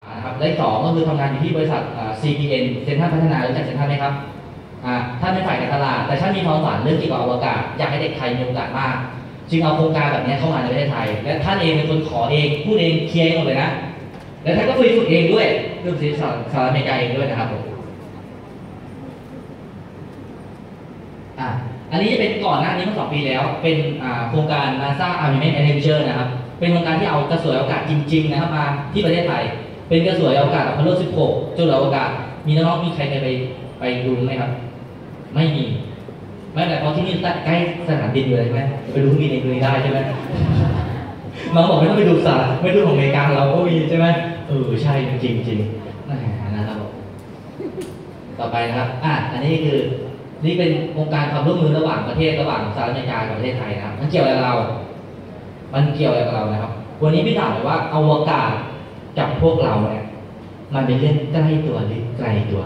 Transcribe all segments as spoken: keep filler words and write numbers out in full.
นะครับและสองก็คือทำงานอยู่ที่บริษัท ซี พี เอ็น เซ็นทรัลพัฒนารู้จักเซ็นทรัลไหมครับท่านเป็นฝ่ายการตลาดแต่ท่านมีความฝันเรื่องเกี่ยวกับอวกาศอยากให้เด็กไทยมีโอกาสมากจึงเอาโครงการแบบนี้เข้ามาในประเทศไทยและท่านเองเป็นคนขอเองพูดเองเคลียร์เองหมดเลยนะและท่านก็ฝึกฝึกเองด้วยเรื่องศิลปศาสตร์สหรัฐอเมริกาเองด้วยนะครับผมอ่ะอันนี้จะเป็นก่อนหน้านี้เมื่อสองปีแล้วเป็นโครงการ NASA Armament Adventure นะครับเป็นโครงการที่เอากระสวยอวกาศจริงๆนะครับมาที่ประเทศไทยเป็นกระสวยอวกาศอพอลโลสิบหกจรวดอวกาศมีน้องๆมีใครไปไปดูไหมครับไม่มีไม่แต่เพราะที่นี่ใกล้สนามบินอยู่เลยใช่ไหมไปดูที่บินเองได้ใช่ไหมน้องบอกไม่ต้องไปดูสารไม่ดูของอเมริกาเราก็มีใช่ไหมเออใช่จริงจริงนะครับต่อไปนะครับอ่ะอันนี้คือนี่เป็นโครงการความร่วมมือระหว่างประเทศระหว่างสหรัฐอเมริกากับประเทศไทยนะครับมันเกี่ยวอะไรกับเรามันเกี่ยวอะไรกับเรานะครับวันนี้พี่ถามเลยว่าอวกาศกับพวกเราเนี่ยมันเป็นเรื่องใกล้ตัวหรือไกลตัว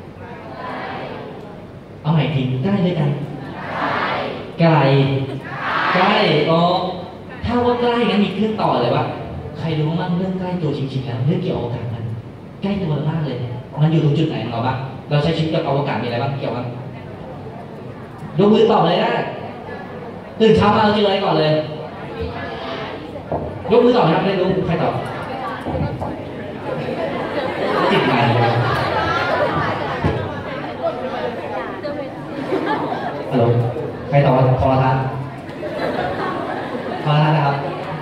เอาใหม่ทีใกล้ด้วยกันไกลใกล้ก็ถ้าว่าใกล้งั้นมีเครื่องต่อเลยว่าใครรู้บ้างเรื่องใกล้ตัวจริงๆแล้วเรื่องเกี่ยวกับอวกาศมันใกล้ตัวมากเลยมันอยู่ตรงจุดไหนของเราบ้างเราใช้ชีวิตกับอวกาศมีอะไรบ้างเกี่ยวกันยกมือตอบเลยนะตื่นเช้ามาเราเจออะไรก่อนเลยยกมือตอบนะครับไม่รู้ใครตอบจิตไหนฮัลโหลใครตอบโทรทัศน์โทรทัศน์นะครับ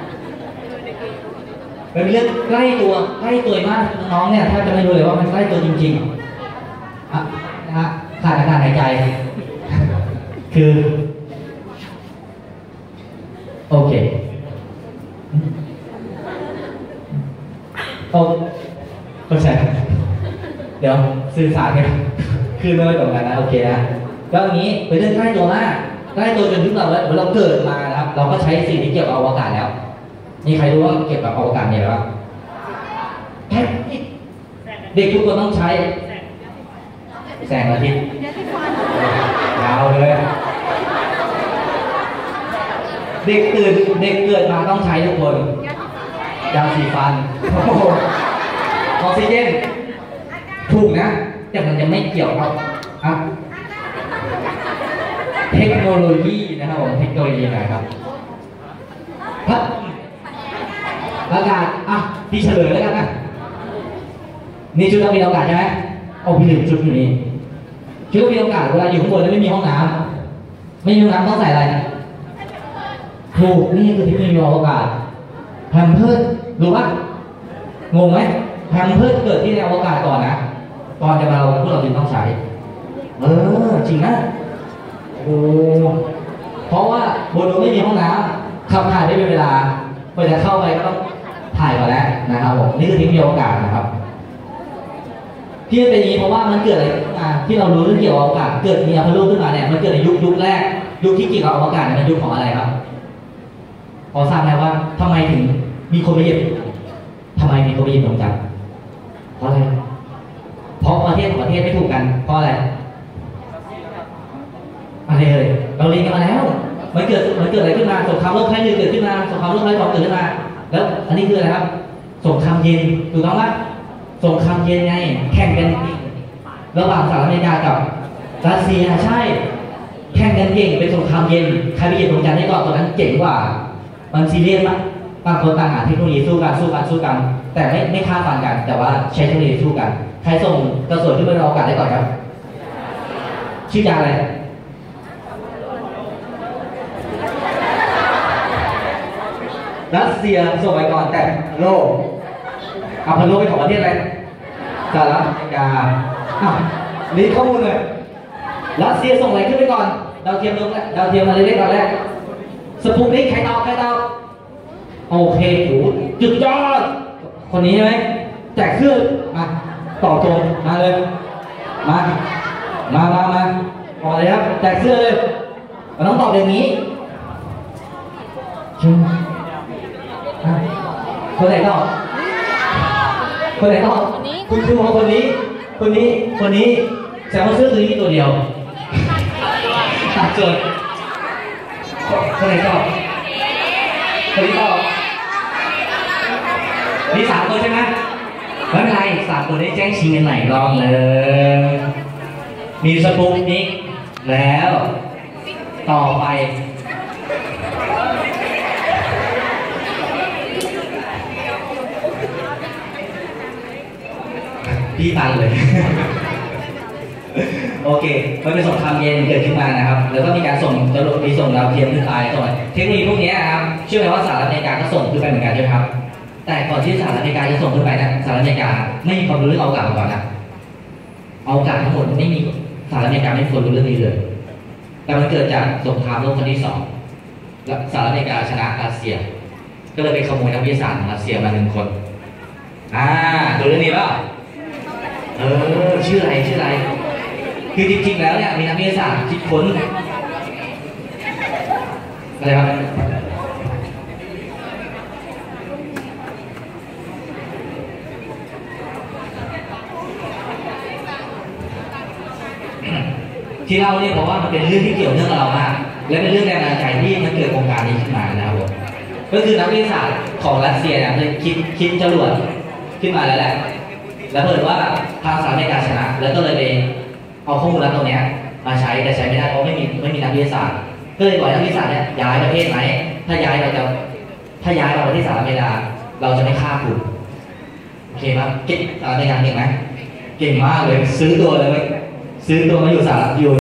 เป็นเรื่องใกล้ตัวใกล้ตัวมากน้องเนี่ยแทบจะไม่รู้เลยว่ามันใกล้ตัวจริงๆอ่ะนะฮะขาดอากาศหายใจคือโอเคโอเข้าใจเดี๋ยวสื่อสารกันคือไม่ตรงกันนะโอเคนะก็อย่างนี้เป็นเรื่องใกล้ตัวมากใกล้ตัวจนถึงเราเวลาเราเกิดมานะครับเราก็ใช้สิ่งที่เกี่ยวกับอวกาศแล้วมีใครรู้ว่าเกี่ยวกับอวกาศมีอะไรบ้างเด็กทุกคนต้องใช้แสงอาทิตย์ยาวเลยเด็กตื่นเด็กเกิดมาต้องใช้ทุกคนยาสีฟันออกซิเจนถูกนะแต่มันยังไม่เกี่ยวกับอ่ะเทคโนโลยีนะครับผมเทคโนโลยีนะครับพัดอากาศอ่ะพี่เฉลยแล้วกันนะนี่ชุดนักบินอวกาศใช่ไหมเอาพี่ลืมชุดอยู่นี่ชุดนักบินอวกาศเวลาอยู่ข้างบนแล้วไม่มีห้องน้ำไม่มีห้องน้ำต้องใส่อะไรถูกนี่คือเทคโนโลยีอวกาศแพมเพิร์สรู้ปะงงไหมแพมเพิร์สเกิดที่ในอวกาศก่อนนะก่อนจะมาเราพวกเราจึงต้องใช้เออจริงนะโอ้เพราะว่าบนนู้นไม่มีห้องน้ำขับถ่ายได้เป็นเวลาพอจะเข้าไปก็ต้องถ่ายก่อนแล้วนะครับผมนี่คือเทคโนโลยีอวกาศนะครับที่เป็นอย่างนี้เพราะว่ามันเกิดอะไรมาที่เรารู้เรื่องเกี่ยวกับอวกาศเกิดมีอพอลโลขึ้นมาเนี่ยมันเกิดในยุคยุคแรกยุคที่เกี่ยวกับอวกาศเนี่ยมันยุคของอะไรครับพอทราบไหมว่าทำไมถึงมีคนไปเหยียบทำไมมีคนไปเหยียบดวงจันทร์เพราะอะไรเพราะประเทศของประเทศไม่ถูกกันเพราะอะไรอะไรเลยเราเรียนกันมาแล้วมันเกิดมันเกิดอะไรขึ้นมาสงครามโลกครั้งหนึ่งเกิดขึ้นมาสงครามโลกครั้งสองเกิดขึ้นมาแล้วอันนี้คืออะไรครับสงครามเย็นถูกต้องไหมสงครามเย็นไงแข่งกันระหว่างสหรัฐอเมริกากับรัสเซียใช่แข่งกันเก่งเป็นสงครามเย็นใครไปเหยียบดวงจันทร์ได้ก่อนตอนนั้นเจ๋งกว่ามันซีเรียสมากบางคนต่างหาเทคโนโลยีสู้กันสู้กันสู้กันแต่ไม่ไม่ฆ่าฟันกันแต่ว่าใช้เทคโนโลยีสู้กันใครส่งกระสุนขึ้นไปในอวกาศได้ก่อนครับชื่อยาอะไรรัสเซียส่งไปก่อนแต่โลกอพอลโลเป็นของประเทศอะไรสหรัฐอเมริกาอ่ะนี่ข้อมูลเลยรัสเซียส่งอะไรขึ้นไปก่อนดาวเทียมลงแล้วดาวเทียมอะไรเล็กตอนแรกสปุตนิกใครตอบใครตอบโอเคโหจุดยอดคนนี้ใช่ไหมแจกเครื่องมาต่อตรงมาเลยมามามามาต่อเลยครับแจกเสื้อเลยเราต้องตอบอย่างนี้ชิมคนไหนตอบคนไหนตอบคุณครูของคนนี้คนนี้คนนี้แสดงว่าเสื้อตัวนี้มีตัวเดียวตัดโจทย์คนไหนตอบคนนี้ตอบ มีสามคนใช่ไหมไม่เป็นไรสามคนได้แจ้งชิงกันไหนรอบเลยมีสปุกนิกแล้วต่อไปพี่ตันเลย โอเคมันเป็นสงครามเย็นเกิดขึ้นมานะครับแล้วก็มีการส่งจรวดมีส่งดาวเทียมขึ้นไปต่อเทคโนโลยีพวกนี้ครับเชื่อไหมว่าสหรัฐอเมริกาก็ส่งขึ้นไปเหมือนกันใช่ไหมครับแต่ก่อนที่สหรัฐอเมริกาจะส่งขึ้นไปนะสหรัฐอเมริกาไม่มีความรู้เรื่องอวกาศมาก่อนนะอวกาศทั้งหมดไม่มีสหรัฐอเมริกาไม่มีคนรู้เรื่องนี้เลยแต่มันเกิดจากสงครามโลกครั้งที่สองแล้วสหรัฐอเมริกาชนะรัสเซียก็เลยไปขโมยนักวิทยาศาสตร์ของรัสเซียมาหนึ่งคนอ่าดูเรื่องนี้ป่ะเออชื่ออะไรชื่ออะไรคือจริงๆแล้วเนี่ยมีนักวิทยาศาสตร์คิดค้นอะไรครับที่เล่าเนี่ยเพราะว่ามันเป็นเรื่องที่เกี่ยวเนื่องกับเรามากและเป็นเรื่องแรงบันดาลใจที่มันเกิดโครงการนี้ขึ้นมานะครับผมก็คือนักวิทยาศาสตร์ของรัสเซียเนี่ยเลยคิดคิดจรวดขึ้นมาแล้วแหละแล้วเผยว่าทางสหรัฐอเมริกาชนะแล้วก็เลยไปเอาข้อมูลลับตรงนี้มาใช้แต่ใช้ไม่ได้เพราะไม่มีไม่มีนักวิทยาศาสตร์ก็เลยบอกนักวิทยาศาสตร์เนี่ยย้ายประเทศไหมถ้าย้ายเราจะถ้าย้ายเราไปที่สหรัฐอเมริกาเราจะไม่ฆ่าคุณโอเคไหมเก่งสหรัฐอเมริกาเก่งไหมเก่งมากเลยซื้อตัวเลยซื้อตัวมาอยู่สหรัฐอยู่